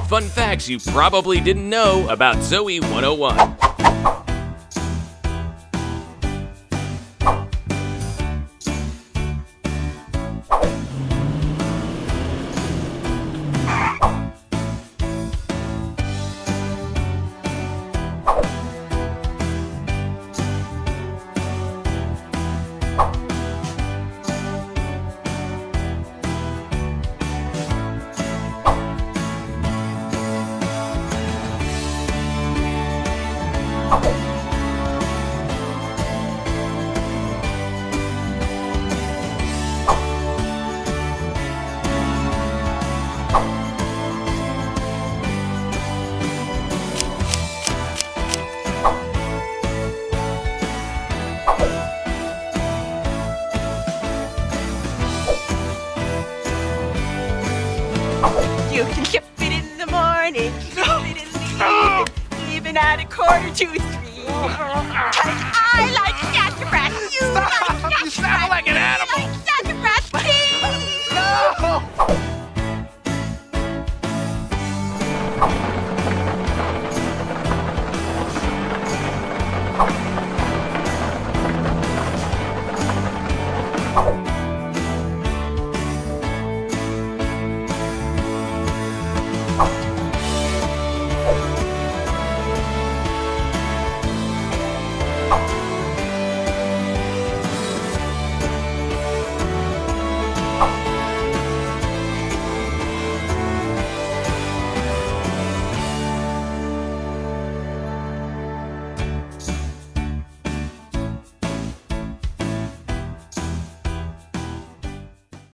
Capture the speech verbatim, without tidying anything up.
fun facts you probably didn't know about Zoey one oh one. You can ship it in the morning, ship it in the evening, even at a quarter to three. 'Cause I like cat